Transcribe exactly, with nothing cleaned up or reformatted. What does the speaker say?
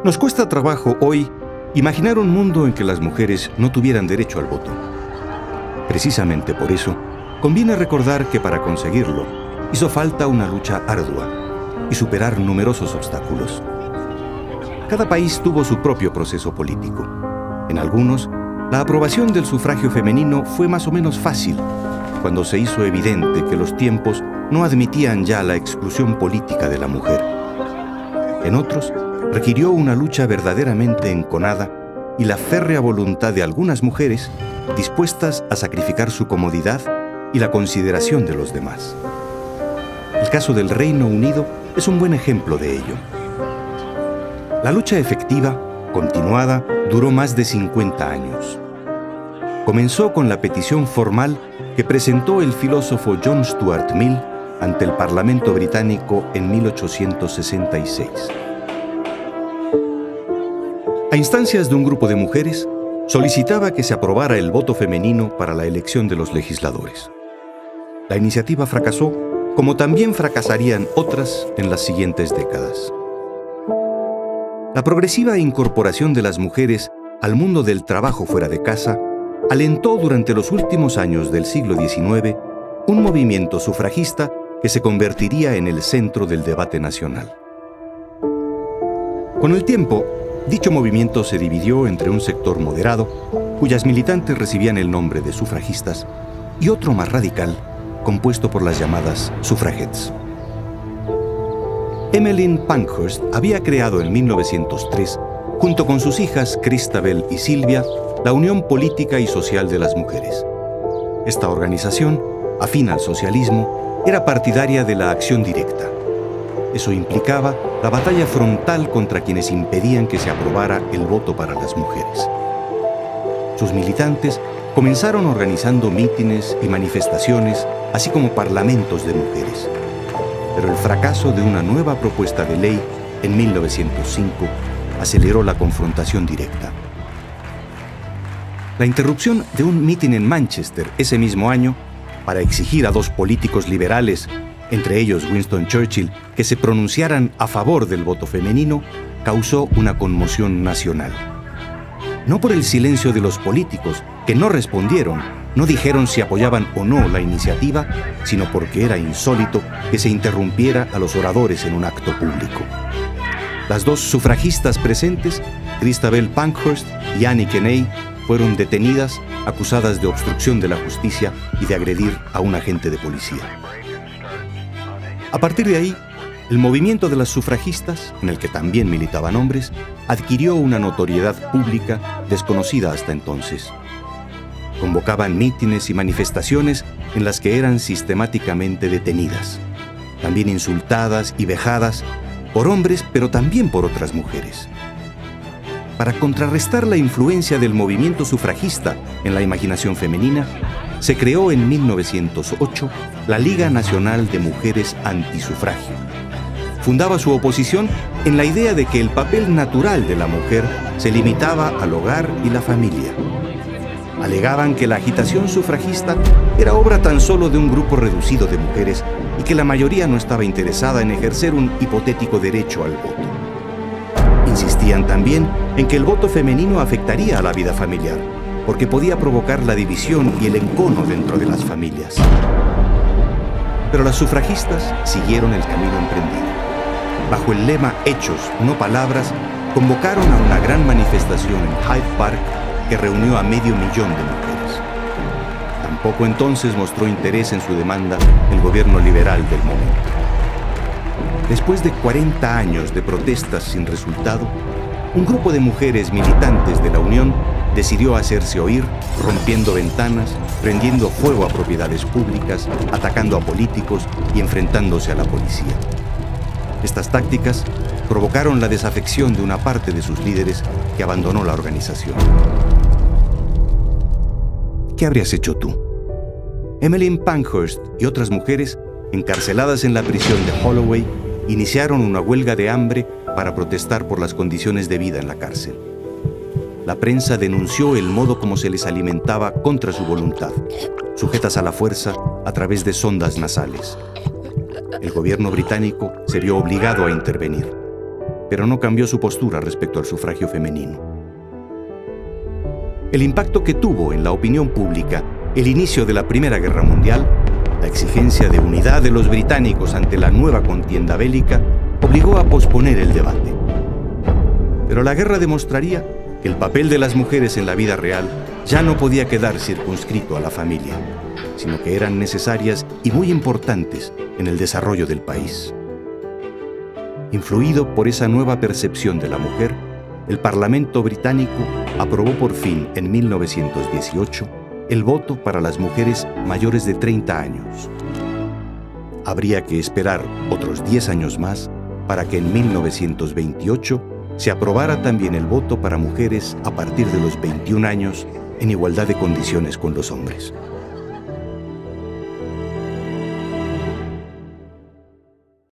Nos cuesta trabajo hoy imaginar un mundo en que las mujeres no tuvieran derecho al voto. Precisamente por eso, conviene recordar que para conseguirlo hizo falta una lucha ardua y superar numerosos obstáculos. Cada país tuvo su propio proceso político. En algunos, la aprobación del sufragio femenino fue más o menos fácil, cuando se hizo evidente que los tiempos no admitían ya la exclusión política de la mujer. En otros, requirió una lucha verdaderamente enconada y la férrea voluntad de algunas mujeres dispuestas a sacrificar su comodidad y la consideración de los demás. El caso del Reino Unido es un buen ejemplo de ello. La lucha efectiva, continuada, duró más de cincuenta años. Comenzó con la petición formal que presentó el filósofo John Stuart Mill ante el Parlamento británico en mil ochocientos sesenta y seis. A instancias de un grupo de mujeres, solicitaba que se aprobara el voto femenino para la elección de los legisladores. La iniciativa fracasó, como también fracasarían otras en las siguientes décadas. La progresiva incorporación de las mujeres al mundo del trabajo fuera de casa alentó durante los últimos años del siglo diecinueve un movimiento sufragista que se convertiría en el centro del debate nacional. Con el tiempo, dicho movimiento se dividió entre un sector moderado, cuyas militantes recibían el nombre de sufragistas, y otro más radical, compuesto por las llamadas suffragettes. Emmeline Pankhurst había creado en mil novecientos tres, junto con sus hijas Christabel y Sylvia, la Unión Política y Social de las Mujeres. Esta organización, afín al socialismo, era partidaria de la acción directa. Eso implicaba la batalla frontal contra quienes impedían que se aprobara el voto para las mujeres. Sus militantes comenzaron organizando mítines y manifestaciones, así como parlamentos de mujeres. Pero el fracaso de una nueva propuesta de ley en mil novecientos cinco aceleró la confrontación directa. La interrupción de un mitin en Manchester ese mismo año para exigir a dos políticos liberales, entre ellos Winston Churchill, que se pronunciaran a favor del voto femenino, causó una conmoción nacional. No por el silencio de los políticos, que no respondieron, no dijeron si apoyaban o no la iniciativa, sino porque era insólito que se interrumpiera a los oradores en un acto público. Las dos sufragistas presentes, Christabel Pankhurst y Annie Kenney, fueron detenidas, acusadas de obstrucción de la justicia y de agredir a un agente de policía. A partir de ahí, el movimiento de las sufragistas, en el que también militaban hombres, adquirió una notoriedad pública desconocida hasta entonces. Convocaban mítines y manifestaciones en las que eran sistemáticamente detenidas, también insultadas y vejadas por hombres, pero también por otras mujeres. Para contrarrestar la influencia del movimiento sufragista en la imaginación femenina, se creó en mil novecientos ocho la Liga Nacional de Mujeres Antisufragio. Fundaba su oposición en la idea de que el papel natural de la mujer se limitaba al hogar y la familia. Alegaban que la agitación sufragista era obra tan solo de un grupo reducido de mujeres y que la mayoría no estaba interesada en ejercer un hipotético derecho al voto. Insistían también en que el voto femenino afectaría a la vida familiar, porque podía provocar la división y el encono dentro de las familias. Pero las sufragistas siguieron el camino emprendido. Bajo el lema Hechos, no palabras, convocaron a una gran manifestación en Hyde Park que reunió a medio millón de mujeres. Tampoco entonces mostró interés en su demanda el gobierno liberal del momento. Después de cuarenta años de protestas sin resultado, un grupo de mujeres militantes de la Unión decidió hacerse oír, rompiendo ventanas, prendiendo fuego a propiedades públicas, atacando a políticos y enfrentándose a la policía. Estas tácticas provocaron la desafección de una parte de sus líderes que abandonó la organización. ¿Qué habrías hecho tú? Emmeline Pankhurst y otras mujeres, encarceladas en la prisión de Holloway, iniciaron una huelga de hambre para protestar por las condiciones de vida en la cárcel. La prensa denunció el modo como se les alimentaba contra su voluntad, sujetas a la fuerza a través de sondas nasales. El gobierno británico se vio obligado a intervenir. pero no cambió su postura respecto al sufragio femenino. El impacto que tuvo en la opinión pública el inicio de la Primera Guerra Mundial, la exigencia de unidad de los británicos ante la nueva contienda bélica, obligó a posponer el debate. Pero la guerra demostraría que el papel de las mujeres en la vida real ya no podía quedar circunscrito a la familia, sino que eran necesarias y muy importantes en el desarrollo del país. Influido por esa nueva percepción de la mujer, el Parlamento británico aprobó por fin en mil novecientos dieciocho el voto para las mujeres mayores de treinta años. Habría que esperar otros diez años más para que en mil novecientos veintiocho se aprobara también el voto para mujeres a partir de los veintiún años en igualdad de condiciones con los hombres.